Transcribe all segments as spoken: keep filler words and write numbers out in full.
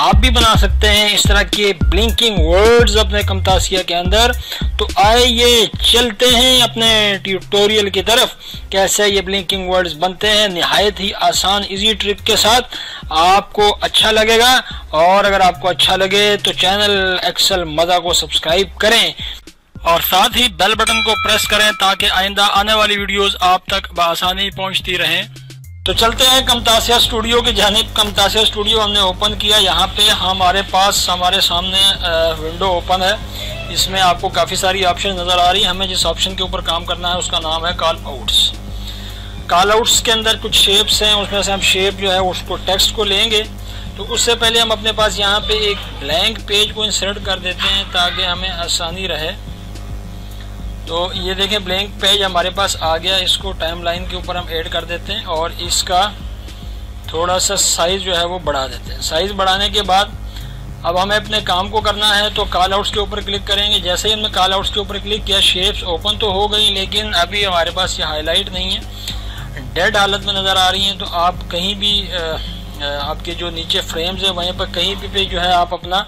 आप भी बना सकते हैं इस तरह के ब्लिंकिंग वर्ड्स अपने कमतासिया के अंदर। तो आइए चलते हैं अपने ट्यूटोरियल की तरफ, कैसे ये ब्लिंकिंग वर्ड्स बनते हैं निहायत ही आसान इजी ट्रिक के साथ। आपको अच्छा लगेगा, और अगर आपको अच्छा लगे तो चैनल एक्सेल मज़ा को सब्सक्राइब करें और साथ ही बेल बटन को प्रेस करें ताकि आइंदा आने वाली वीडियोस आप तक बआसानी पहुंचती रहें। तो चलते हैं कमतासिया स्टूडियो की जानिब। कमतासिया स्टूडियो हमने ओपन किया। यहाँ पे हमारे पास हमारे सामने विंडो ओपन है। इसमें आपको काफ़ी सारी ऑप्शन नज़र आ रही है। हमें जिस ऑप्शन के ऊपर काम करना है उसका नाम है कॉल आउट्स। कॉल आउट्स के अंदर कुछ शेप्स हैं, उसमें से हम शेप जो है उसको टेक्स्ट को लेंगे। तो उससे पहले हम अपने पास यहाँ पे एक ब्लैंक पेज को इंसर्ट कर देते हैं ताकि हमें आसानी रहे। तो ये देखें ब्लैंक पेज हमारे पास आ गया। इसको टाइमलाइन के ऊपर हम ऐड कर देते हैं और इसका थोड़ा सा साइज़ जो है वो बढ़ा देते हैं। साइज़ बढ़ाने के बाद अब हमें अपने काम को करना है। तो कॉल आउट्स के ऊपर क्लिक करेंगे। जैसे ही हमने कॉल आउट्स के ऊपर क्लिक किया, शेप्स ओपन तो हो गई, लेकिन अभी हमारे पास ये हाईलाइट नहीं है, डेड हालत में नज़र आ रही हैं। तो आप कहीं भी आपके जो नीचे फ्रेम्स है वहीं पर कहीं भी पे जो है आप अपना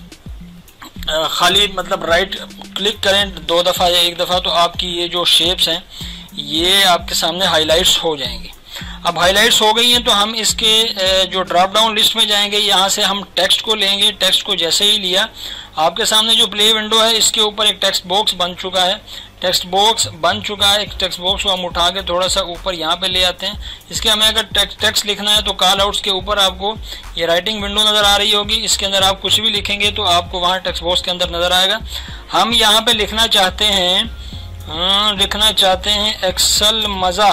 खाली मतलब राइट क्लिक करें दो दफ़ा या एक दफ़ा, तो आपकी ये जो शेप्स हैं ये आपके सामने हाइलाइट्स हो जाएंगी। अब हाइलाइट्स हो गई हैं तो हम इसके जो ड्रॉप डाउन लिस्ट में जाएंगे। यहाँ से हम टेक्स्ट को लेंगे। टेक्स्ट को जैसे ही लिया, आपके सामने जो प्ले विंडो है इसके ऊपर एक टेक्स्ट बॉक्स बन चुका है। टेक्स्ट बॉक्स बन चुका है। एक टेक्स्ट बॉक्स को हम उठा के थोड़ा सा ऊपर यहाँ पे ले आते हैं। इसके हमें अगर टेक्स्ट टेक्स्ट लिखना है तो कॉल आउट्स के ऊपर आपको ये राइटिंग विंडो नज़र आ रही होगी। इसके अंदर आप कुछ भी लिखेंगे तो आपको वहाँ टेक्स्ट बॉक्स के अंदर नज़र आएगा। हम यहाँ पे लिखना चाहते हैं हाँ, लिखना चाहते हैं एक्सेल मज़ा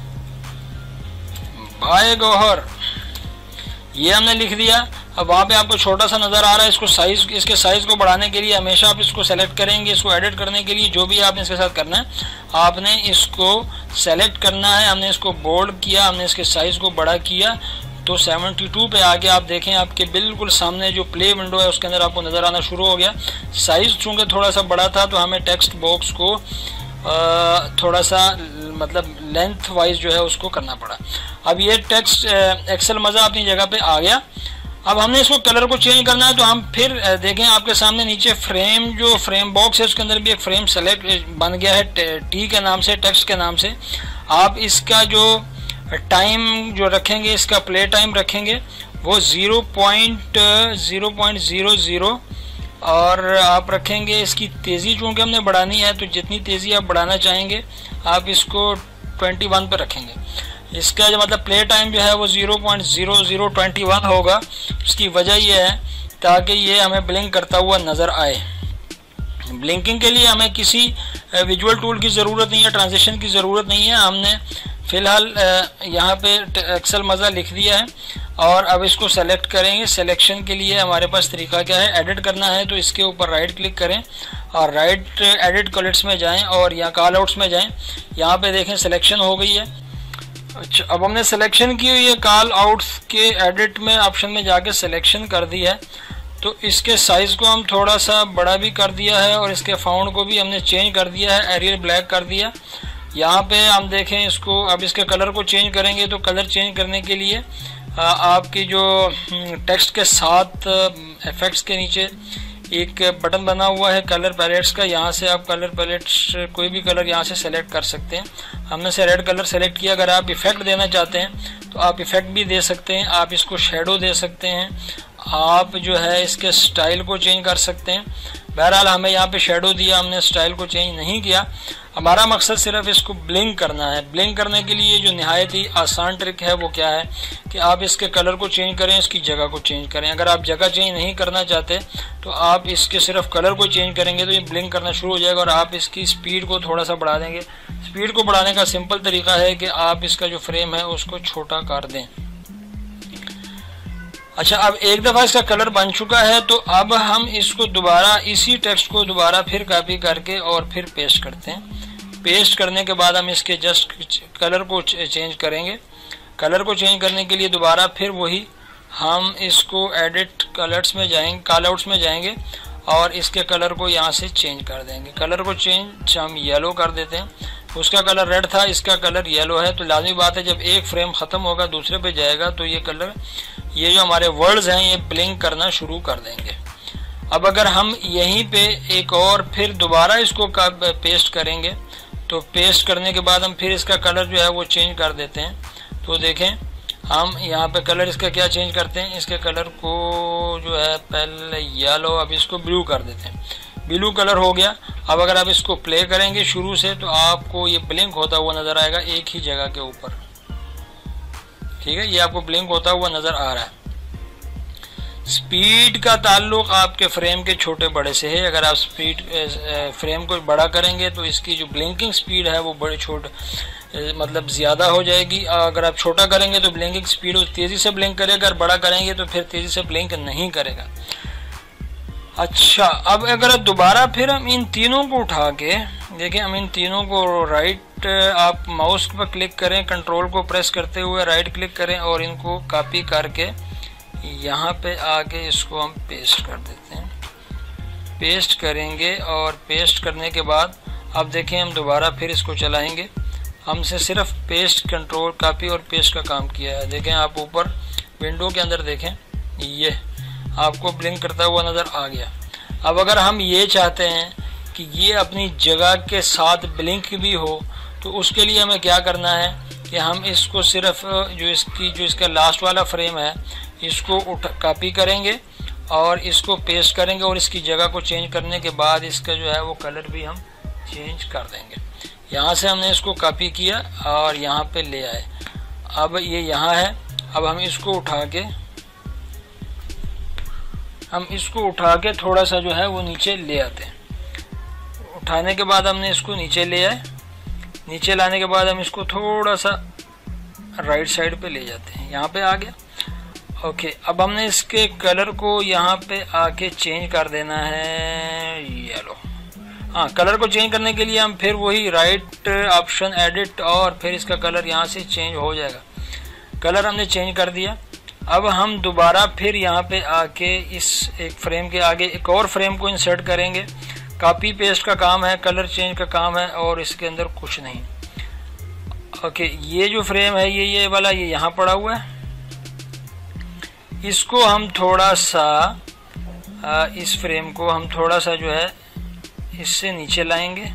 बाय गौहर, ये हमने लिख दिया। अब वहाँ पे आपको छोटा सा नज़र आ रहा है। इसको साइज इसके साइज़ को बढ़ाने के लिए हमेशा आप इसको सेलेक्ट करेंगे। इसको एडिट करने के लिए जो भी आपने इसके साथ करना है, आपने इसको सेलेक्ट करना है। हमने इसको बोल्ड किया, हमने इसके साइज़ को बड़ा किया तो बहत्तर पे आके आप देखें आपके बिल्कुल सामने जो प्ले विंडो है उसके अंदर आपको नज़र आना शुरू हो गया। साइज़ चूँकि थोड़ा सा बड़ा था तो हमें टेक्स्ट बॉक्स को थोड़ा सा मतलब लेंथ वाइज जो है उसको करना पड़ा। अब ये टेक्स्ट एक्सेल मज़ा अपनी जगह पे आ गया। अब हमने इसको कलर को चेंज करना है तो हम फिर देखें आपके सामने नीचे फ्रेम जो फ्रेम बॉक्स है उसके अंदर भी एक फ्रेम सेलेक्ट बन गया है टी के नाम से, टेक्स्ट के नाम से। आप इसका जो टाइम जो रखेंगे, इसका प्ले टाइम रखेंगे वो zero point zero point zero zero और आप रखेंगे इसकी तेज़ी चूँकि हमने बढ़ानी है तो जितनी तेज़ी आप बढ़ाना चाहेंगे आप इसको इक्कीस पे रखेंगे। इसका जो मतलब प्ले टाइम जो है वो zero point zero zero two one होगा। इसकी वजह ये है ताकि ये हमें ब्लिंक करता हुआ नज़र आए। ब्लिंकिंग के लिए हमें किसी विजुअल टूल की ज़रूरत नहीं है, ट्रांजिशन की ज़रूरत नहीं है। हमने फ़िलहाल यहाँ पे एक्सेल मज़ा लिख दिया है और अब इसको सेलेक्ट करेंगे। सिलेक्शन के लिए हमारे पास तरीका क्या है, एडिट करना है तो इसके ऊपर राइट क्लिक करें और राइट एडिट कलर्स में जाएं और यहाँ कॉल आउट्स में जाएं। यहाँ पे देखें सिलेक्शन हो गई है। अच्छा, अब हमने सिलेक्शन की हुई है, कॉल आउट्स के एडिट में ऑप्शन में जाके सिलेक्शन कर दी है। तो इसके साइज़ को हम थोड़ा सा बड़ा भी कर दिया है और इसके फाउंड को भी हमने चेंज कर दिया है, एरियल ब्लैक कर दिया। यहाँ पे हम देखें इसको, अब इसके कलर को चेंज करेंगे तो कलर चेंज करने के लिए आ, आपकी जो टेक्स्ट के साथ इफेक्ट्स के नीचे एक बटन बना हुआ है कलर पैलेट्स का। यहाँ से आप कलर पैलेट्स कोई भी कलर यहाँ से सेलेक्ट कर सकते हैं। हमने से रेड कलर सेलेक्ट किया। अगर आप इफ़ेक्ट देना चाहते हैं तो आप इफ़ेक्ट भी दे सकते हैं। आप इसको शेडो दे सकते हैं। आप जो है इसके स्टाइल को चेंज कर सकते हैं। बहरहाल हमें यहाँ पे शेडो दिया, हमने स्टाइल को चेंज नहीं किया। हमारा मकसद सिर्फ इसको ब्लिंक करना है। ब्लिंक करने के लिए जो निहायत ही आसान ट्रिक है वो क्या है कि आप इसके कलर को चेंज करें, इसकी जगह को चेंज करें। अगर आप जगह चेंज नहीं करना चाहते तो आप इसके सिर्फ कलर को चेंज करेंगे तो ये ब्लिंक करना शुरू हो जाएगा। और आप इसकी स्पीड को थोड़ा सा बढ़ा देंगे। स्पीड को बढ़ाने का सिंपल तरीका है कि आप इसका जो फ्रेम है उसको छोटा कर दें। अच्छा, अब एक दफ़ा इसका कलर बन चुका है तो अब हम इसको दोबारा इसी टेक्स्ट को दोबारा फिर कॉपी करके और फिर पेस्ट करते हैं। पेस्ट करने के बाद हम इसके जस्ट कलर को चेंज करेंगे। कलर को चेंज करने के लिए दोबारा फिर वही हम इसको एडिट कलर्स में जाएंगे, कॉल आउट्स में जाएंगे और इसके कलर को यहाँ से चेंज कर देंगे। कलर को चेंज हम येलो कर देते हैं। उसका कलर रेड था, इसका कलर येलो है। तो लाजमी बात है जब एक फ्रेम ख़त्म होगा दूसरे पे जाएगा तो ये कलर, ये जो हमारे वर्ड्स हैं ये ब्लिंक करना शुरू कर देंगे। अब अगर हम यहीं पे एक और फिर दोबारा इसको पेस्ट करेंगे तो पेस्ट करने के बाद हम फिर इसका कलर जो है वो चेंज कर देते हैं। तो देखें हम यहाँ पे कलर इसका क्या चेंज करते हैं, इसके कलर को जो है पहले येलो, अब इसको ब्लू कर देते हैं। ब्लू कलर हो गया। अब अगर आप इसको प्ले करेंगे शुरू से तो आपको ये ब्लिंक होता हुआ नज़र आएगा एक ही जगह के ऊपर। ठीक है, ये आपको ब्लिंक होता हुआ नज़र आ रहा है। स्पीड का ताल्लुक आपके फ्रेम के छोटे बड़े से है। अगर आप स्पीड फ्रेम को बड़ा करेंगे तो इसकी जो ब्लिंकिंग स्पीड है वो बड़े छोटे मतलब ज़्यादा हो जाएगी। अगर आप छोटा करेंगे तो ब्लिंकिंग स्पीड तेज़ी से ब्लिंक करेगा, अगर बड़ा करेंगे तो फिर तेज़ी से ब्लिंक नहीं करेगा। अच्छा, अब अगर दोबारा फिर हम इन तीनों को उठा के देखें, हम इन तीनों को राइट, आप माउस पर क्लिक करें, कंट्रोल को प्रेस करते हुए राइट क्लिक करें और इनको कॉपी करके यहाँ पे आके इसको हम पेस्ट कर देते हैं। पेस्ट करेंगे और पेस्ट करने के बाद अब देखें हम दोबारा फिर इसको चलाएंगे। हमसे सिर्फ पेस्ट, कंट्रोल, कॉपी और पेस्ट का काम किया है। देखें आप ऊपर विंडो के अंदर देखें, ये आपको ब्लिंक करता हुआ नज़र आ गया। अब अगर हम ये चाहते हैं कि ये अपनी जगह के साथ ब्लिंक भी हो तो उसके लिए हमें क्या करना है कि हम इसको सिर्फ जो इसकी जो इसका लास्ट वाला फ्रेम है इसको उठा कॉपी करेंगे और इसको पेस्ट करेंगे और इसकी जगह को चेंज करने के बाद इसका जो है वो कलर भी हम चेंज कर देंगे। यहाँ से हमने इसको कॉपी किया और यहाँ पे ले आए। अब ये यहाँ है, अब हम इसको उठा के हम इसको उठा के थोड़ा सा जो है वो नीचे ले आते हैं। उठाने के बाद हमने इसको नीचे ले आए। नीचे लाने के बाद हम इसको थोड़ा सा राइट साइड पे ले जाते हैं। यहाँ पे आ गया। ओके, अब हमने इसके कलर को यहाँ पे आके चेंज कर देना है येलो। हाँ, कलर को चेंज करने के लिए हम फिर वही राइट ऑप्शन एडिट और फिर इसका कलर यहाँ से चेंज हो जाएगा। कलर हमने चेंज कर दिया। अब हम दोबारा फिर यहाँ पे आके इस एक फ्रेम के आगे एक और फ्रेम को इंसर्ट करेंगे। कॉपी पेस्ट का काम है, कलर चेंज का काम है और इसके अंदर कुछ नहीं। ओके, ये जो फ्रेम है ये ये वाला ये यहाँ पड़ा हुआ है। इसको हम थोड़ा सा आ, इस फ्रेम को हम थोड़ा सा जो है इससे नीचे लाएंगे,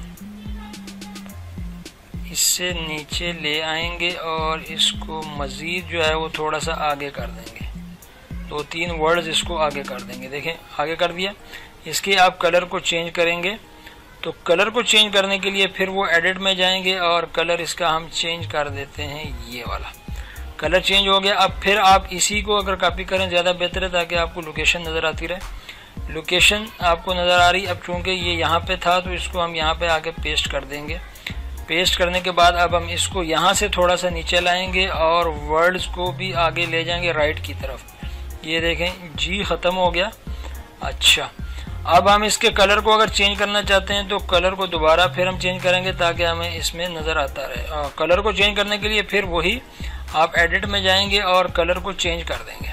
इससे नीचे ले आएंगे और इसको मज़ीद जो है वो थोड़ा सा आगे कर देंगे। दो तीन वर्ड्स इसको आगे कर देंगे। देखें आगे कर दिया। इसके आप कलर को चेंज करेंगे तो कलर को चेंज करने के लिए फिर वो एडिट में जाएंगे और कलर इसका हम चेंज कर देते हैं, ये वाला कलर चेंज हो गया। अब फिर आप इसी को अगर कॉपी करें ज़्यादा बेहतर है ताकि आपको लोकेशन नज़र आती रहे। लोकेशन आपको नज़र आ रही। अब चूँकि ये यहाँ पे था तो इसको हम यहाँ पे आके पेस्ट कर देंगे। पेस्ट करने के बाद अब हम इसको यहाँ से थोड़ा सा नीचे लाएंगे और वर्ड्स को भी आगे ले जाएंगे राइट की तरफ। ये देखें जी ख़त्म हो गया। अच्छा, अब हम इसके कलर को अगर चेंज करना चाहते हैं तो कलर को दोबारा फिर हम चेंज करेंगे ताकि हमें इसमें नज़र आता रहे। आ, कलर को चेंज करने के लिए फिर वही आप एडिट में जाएंगे और कलर को चेंज कर देंगे।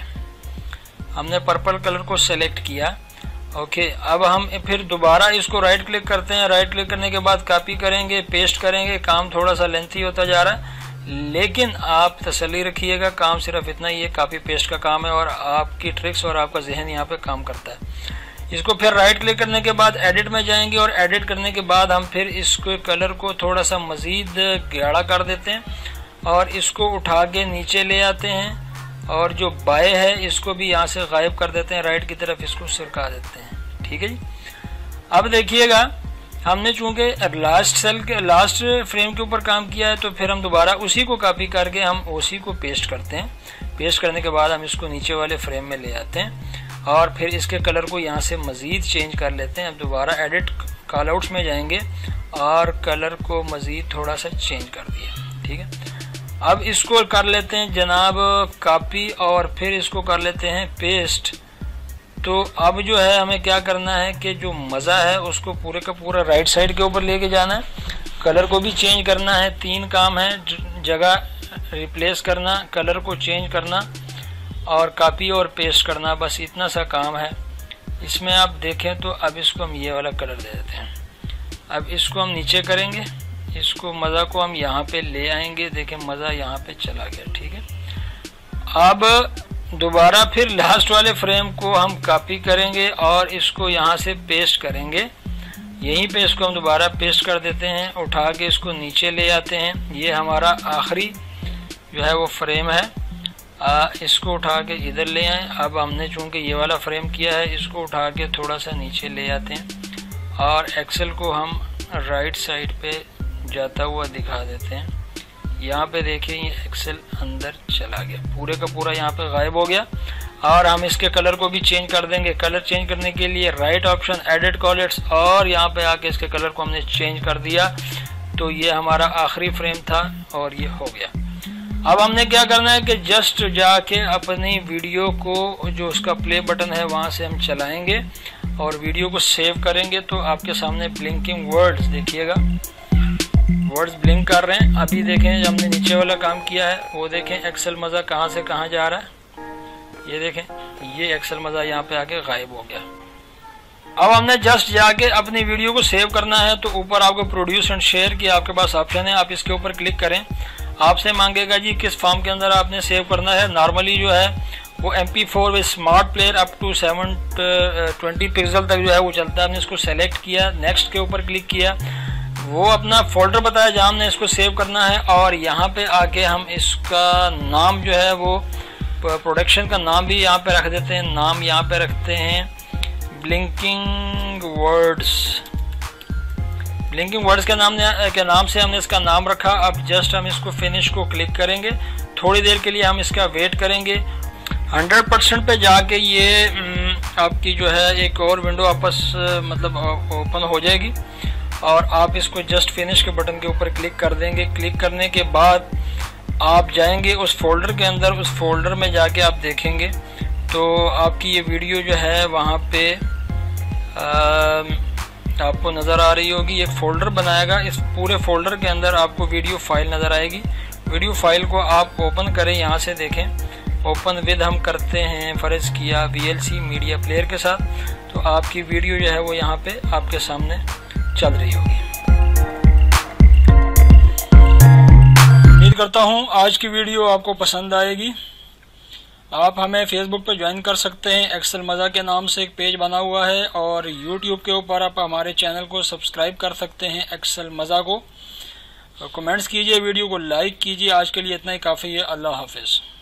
हमने पर्पल कलर को सेलेक्ट किया। ओके, अब हम फिर दोबारा इसको राइट क्लिक करते हैं। राइट क्लिक करने के बाद कॉपी करेंगे, पेस्ट करेंगे। काम थोड़ा सा लेंथी होता जा रहा है लेकिन आप तसल्ली रखिएगा, काम सिर्फ इतना ही है, कॉपी पेस्ट का काम है और आपकी ट्रिक्स और आपका जहन यहाँ पे काम करता है। इसको फिर राइट क्लिक करने के बाद एडिट में जाएंगे और एडिट करने के बाद हम फिर इसको कलर को थोड़ा सा मज़ीद गाढ़ा कर देते हैं और इसको उठा के नीचे ले आते हैं और जो बाय है इसको भी यहाँ से गायब कर देते हैं, राइट की तरफ इसको सिरका देते हैं। ठीक है जी। अब देखिएगा हमने चूंकि लास्ट सेल के लास्ट फ्रेम के ऊपर काम किया है तो फिर हम दोबारा उसी को कॉपी करके हम उसी को पेस्ट करते हैं। पेस्ट करने के बाद हम इसको नीचे वाले फ्रेम में ले आते हैं और फिर इसके कलर को यहाँ से मज़ीद चेंज कर लेते हैं। अब दोबारा एडिट कॉलआउट्स में जाएंगे और कलर को मज़ीद थोड़ा सा चेंज कर दिया। ठीक है, अब इसको कर लेते हैं जनाब कॉपी और फिर इसको कर लेते हैं पेस्ट। तो अब जो है हमें क्या करना है कि जो मज़ा है उसको पूरे का पूरा राइट साइड के ऊपर लेके जाना है। कलर को भी चेंज करना है। तीन काम है, जगह रिप्लेस करना, कलर को चेंज करना और कॉपी और पेस्ट करना, बस इतना सा काम है इसमें। आप देखें तो अब इसको हम ये वाला कलर दे देते हैं। अब इसको हम नीचे करेंगे, इसको मज़ा को हम यहाँ पे ले आएंगे। देखें मज़ा यहाँ पे चला गया, ठीक है। अब दोबारा फिर लास्ट वाले फ्रेम को हम कॉपी करेंगे और इसको यहाँ से पेस्ट करेंगे। यहीं पे इसको हम दोबारा पेस्ट कर देते हैं, उठा के इसको नीचे ले आते हैं। ये हमारा आखिरी जो है वो फ्रेम है। आ, इसको उठा के इधर ले आए। अब हमने चूँकि ये वाला फ्रेम किया है, इसको उठा के थोड़ा सा नीचे ले आते हैं और एक्सेल को हम राइट साइड पे जाता हुआ दिखा देते हैं। यहाँ पे देखिए ये एक्सेल अंदर चला गया, पूरे का पूरा यहाँ पे गायब हो गया। और हम इसके कलर को भी चेंज कर देंगे। कलर चेंज करने के लिए राइट ऑप्शन, एडिट कलर्स, और यहाँ पे आके इसके कलर को हमने चेंज कर दिया। तो ये हमारा आखिरी फ्रेम था और ये हो गया। अब हमने क्या करना है कि जस्ट जाके अपनी वीडियो को, जो उसका प्ले बटन है वहाँ से हम चलाएंगे और वीडियो को सेव करेंगे। तो आपके सामने ब्लिंकिंग वर्ड्स देखिएगा, वर्ड्स ब्लिंक कर रहे हैं। अभी देखें, हमने नीचे वाला काम किया है वो देखें, एक्सेल मज़ा कहाँ से कहाँ जा रहा है। ये देखें, ये एक्सेल मज़ा यहाँ पे आके गायब हो गया। अब हमने जस्ट जाके अपनी वीडियो को सेव करना है। तो ऊपर आपको प्रोड्यूस एंड शेयर की आपके पास ऑप्शन है, आप इसके ऊपर क्लिक करें। आपसे मांगेगा जी किस फॉर्म के अंदर आपने सेव करना है। नॉर्मली जो है वो M P four with smart player up to seven twenty pixel तक जो है वो चलता है। हमने इसको सेलेक्ट किया, नेक्स्ट के ऊपर क्लिक किया, वो अपना फोल्डर बताया जहाँ हमने इसको सेव करना है। और यहाँ पे आके हम इसका नाम जो है वो प्रोडक्शन का नाम भी यहाँ पे रख देते हैं। नाम यहाँ पे रखते हैं ब्लिंकिंग वर्ड्स। ब्लिंकिंग वर्ड्स के नाम के नाम से हमने इसका नाम रखा। अब जस्ट हम इसको फिनिश को क्लिक करेंगे। थोड़ी देर के लिए हम इसका वेट करेंगे। हंड्रेड परसेंट पे जाके ये आपकी जो है एक और विंडो आपस मतलब ओपन हो जाएगी और आप इसको जस्ट फिनिश के बटन के ऊपर क्लिक कर देंगे। क्लिक करने के बाद आप जाएंगे उस फोल्डर के अंदर। उस फोल्डर में जाके आप देखेंगे तो आपकी ये वीडियो जो है वहाँ पे आ, आपको नज़र आ रही होगी। एक फ़ोल्डर बनाएगा, इस पूरे फोल्डर के अंदर आपको वीडियो फाइल नज़र आएगी। वीडियो फाइल को आप ओपन करें, यहाँ से देखें ओपन विद हम करते हैं फ़र्ज़ किया V L C media player के साथ। तो आपकी वीडियो जो है वो यहाँ पे आपके सामने चल रही होगी। उम्मीद करता हूँ आज की वीडियो आपको पसंद आएगी। आप हमें फेसबुक पर ज्वाइन कर सकते हैं, एक्सेल मज़ा के नाम से एक पेज बना हुआ है। और यूट्यूब के ऊपर आप हमारे चैनल को सब्सक्राइब कर सकते हैं एक्सेल मज़ा को। कमेंट्स कीजिए, वीडियो को लाइक कीजिए। आज के लिए इतना ही काफ़ी है। अल्लाह हाफिज़।